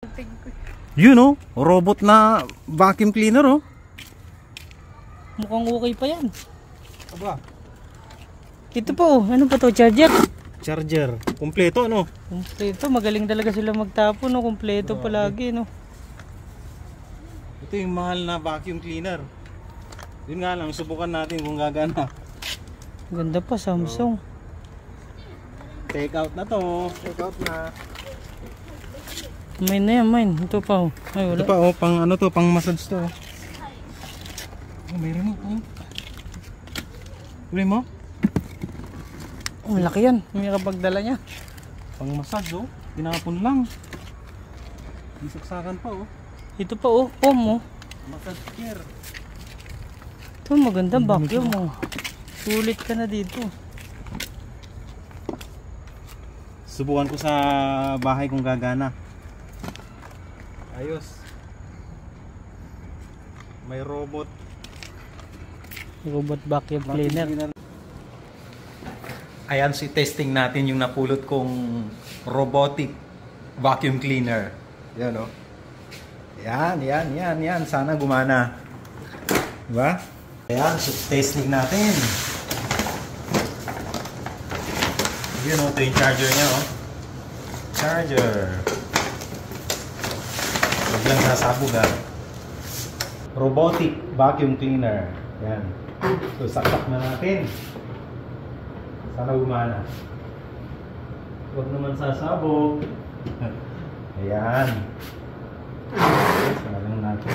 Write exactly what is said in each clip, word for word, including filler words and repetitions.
Yun oh, robot na vacuum cleaner oh. Mukhang okay pa yan. Aba. Ito po, ano pa to? Charger? Charger. Kompleto no? Kompleto, magaling talaga sila magtapon no? Kompleto Grabe. palagi no? Ito yung mahal na vacuum cleaner. Yun nga lang, subukan natin kung gagana. Ganda pa, Samsung. Take out na to. Take out na. Mine na yan, mine. Ito pa oh. Ay, wala. Ito pa oh, pang ano to, pang massage to. Oh, mayroon mo. Oh. Uli mo? Oh, laki yan. May kapagdala niya. Pang massage oh. Tinapon lang. Isaksakan pa oh. Ito pa oh, pom oh. Massage care. Ito maganda, vacuum oh. Sulit ka na dito. Subukan ko sa bahay kung gagana. Ayos. May robot. Robot vacuum cleaner. Ayan, si testing natin yung napulot kong robotic vacuum cleaner. Yan o. Oh. Yan, yan, yan, yan. Sana gumana. Diba? Ayan, so testing natin. Yun o, ito yung charger niya o. Charger. Huwag lang sasabog ha. Robotic vacuum cleaner. Yan. So, saksak na natin. Sana gumana. Huwag naman sasabog. Ayan. Sana lang natin.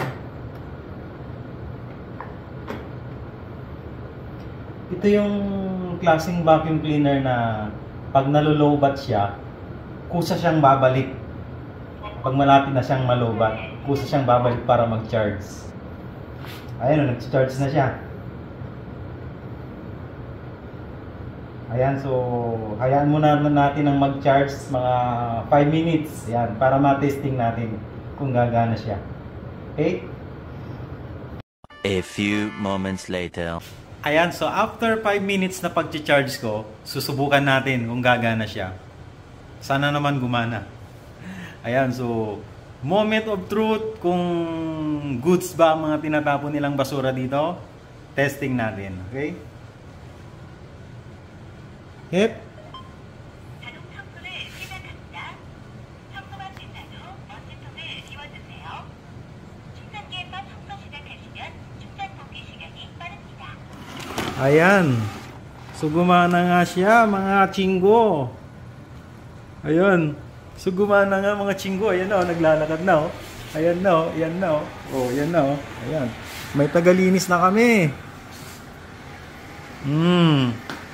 Ito yung klaseng vacuum cleaner na pag nalolobat siya, kusa siyang babalik. Pag malapit na siyang malobat, kusa siyang babalik para mag-charge. Ayan o, nag-charge na siya. Ayan, so hayaan muna natin ang mag-charge mga five minutes. Ayan, para ma-testing natin kung gagana siya. Okay? A few moments later. Ayan, so after five minutes na pag-charge ko, susubukan natin kung gagana siya. Sana naman gumana. Ayan, so moment of truth kung goods ba ang mga tinatapon nilang basura dito. Testing natin, okay? Hip. Ayan. So gumana nga siya, mga chinggo. Ayun. So gumana nga mga chinggo. Ayan na, oh, naglalakad na oh. Ayan na, oh, ayan na oh. Oh, ayan na oh. Ayan. May tagalinis na kami. Hmm.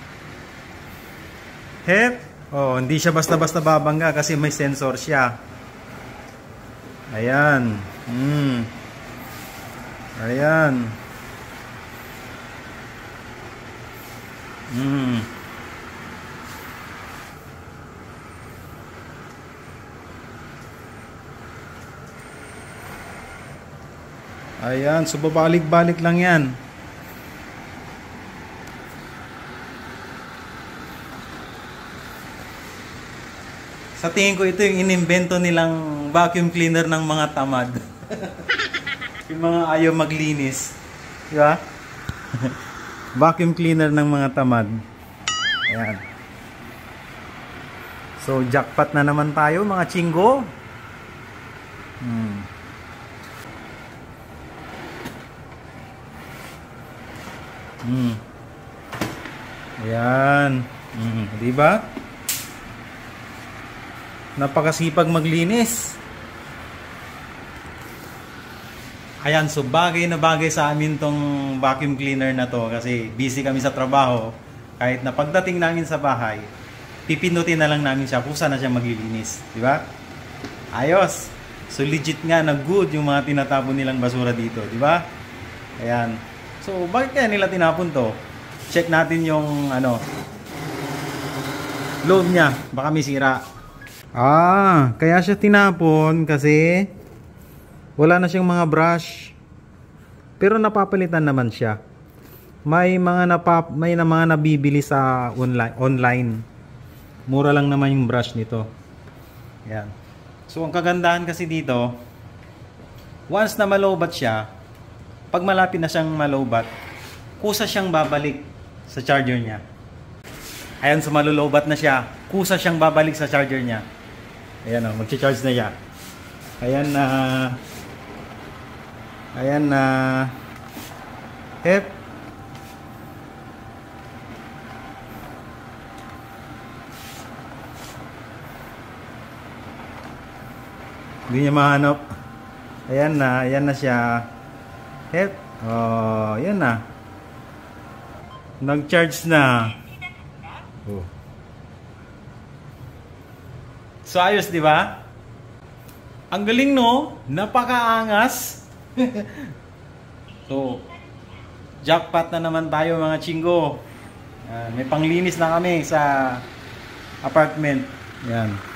Hep. Oh, hindi siya basta-basta babangga kasi may sensor siya. Ayan. Hmm. Ayan. Hmm. Ayan, so babalik-balik lang yan. Sa tingin ko ito yung inimbento nilang vacuum cleaner ng mga tamad. Yung mga ayaw maglinis. Di ba? Vacuum cleaner ng mga tamad. Ayan. So, jackpot na naman tayo mga chinggo. Hmm. Hmm. Ayan. Hmm. Diba? Napakasipag maglinis. Ayan, so bagay na bagay sa amin tong vacuum cleaner na to kasi busy kami sa trabaho. Kahit na pagdating namin sa bahay, pipindutin na lang namin siya kung saan na siya maglilinis. Di ba? Ayos. So legit nga na good yung mga tinatapon nilang basura dito. Di ba? Ayan. So bakit kaya nila tinapon to? Check natin yung ano, loob niya. Baka may sira. Ah, kaya siya tinapon kasi wala na siyang mga brush. Pero napapalitan naman siya. May mga napap may na mga nabibili sa online online. Mura lang naman yung brush nito. Ayan. So, ang kagandahan kasi dito, once na malobat siya, pag malapit na siyang malobat, kusa siyang babalik sa charger niya. Ayan, so malulobat na siya, kusa siyang babalik sa charger niya. Ayan o, mag-charge na siya. Ayan na, uh, ayan na, uh, hep. Hindi niya mahanap. Ayan na, ayan na siya. Hep. Oh, ayan na. Nag-charge na. Oh. So ayos, di ba? Ang galing, no? Napakaangas. So, jackpot na naman tayo, mga chinggo. Uh, may panglinis na kami sa apartment. Yan.